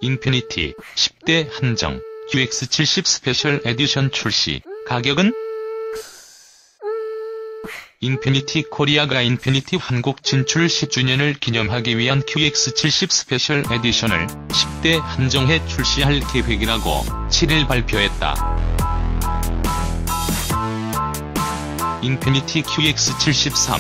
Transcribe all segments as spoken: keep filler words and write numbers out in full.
인피니티 십 대 한정 큐엑스 칠십 스페셜 에디션 출시. 가격은? 인피니티 코리아가 인피니티 한국 진출 십 주년을 기념하기 위한 큐엑스 칠십 스페셜 에디션을 십 대 한정해 출시할 계획이라고 칠 일 발표했다. 인피니티 큐엑스 칠십삼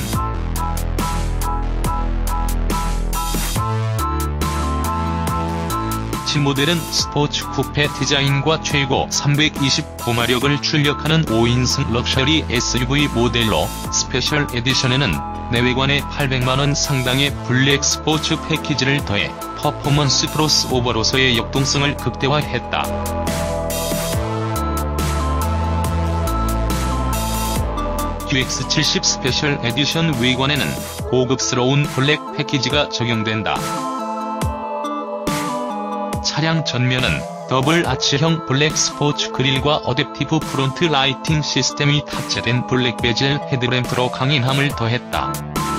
모델은 스포츠 쿠페 디자인과 최고 삼백이십구 마력을 출력하는 오 인승 럭셔리 에스유브이 모델로 스페셜 에디션에는 내외관에 팔백만 원 상당의 블랙 스포츠 패키지를 더해 퍼포먼스 크로스오버로서의 역동성을 극대화했다. 큐엑스 칠십 스페셜 에디션 외관에는 고급스러운 블랙 패키지가 적용된다. 차량 전면은 더블 아치형 블랙 스포츠 그릴과 어댑티브 프론트 라이팅 시스템이 탑재된 블랙 베젤 헤드램프로 강인함을 더했다.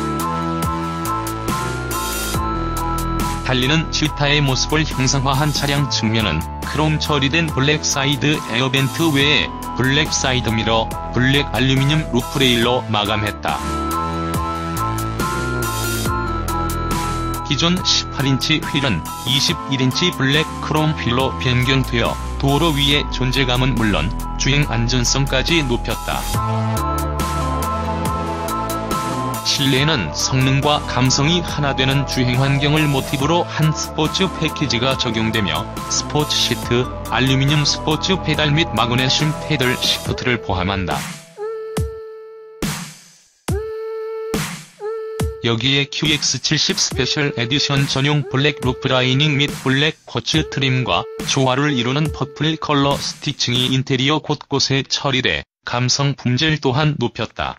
달리는 치타의 모습을 형상화한 차량 측면은 크롬 처리된 블랙 사이드 에어벤트 외에 블랙 사이드 미러, 블랙 알루미늄 루프레일로 마감했다. 기존 십팔 인치 휠은 이십일 인치 블랙 크롬 휠로 변경되어 도로 위의 존재감은 물론 주행 안전성까지 높였다. 실내에는 성능과 감성이 하나 되는 주행 환경을 모티브로 한 스포츠 패키지가 적용되며 스포츠 시트, 알루미늄 스포츠 페달 및 마그네슘 패들 시프트를 포함한다. 여기에 큐엑스 칠십 스페셜 에디션 전용 블랙 루프 라이닝 및 블랙 쿼츠 트림과 조화를 이루는 퍼플 컬러 스티칭이 인테리어 곳곳에 처리돼 감성 품질 또한 높였다.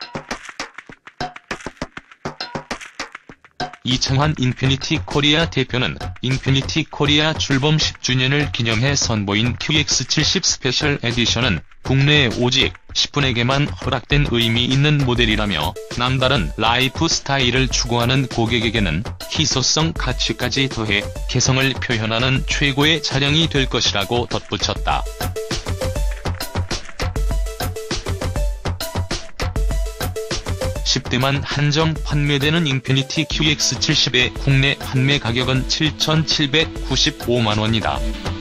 이창환 인피니티 코리아 대표는 인피니티 코리아 출범 십 주년을 기념해 선보인 큐엑스 칠십 스페셜 에디션은 국내에 오직 십 분에게만 허락된 의미 있는 모델이라며 남다른 라이프 스타일을 추구하는 고객에게는 희소성 가치까지 더해 개성을 표현하는 최고의 차량이 될 것이라고 덧붙였다. 십 대만 한정 판매되는 인피니티 큐엑스 칠십의 국내 판매 가격은 칠천칠백구십오만 원이다.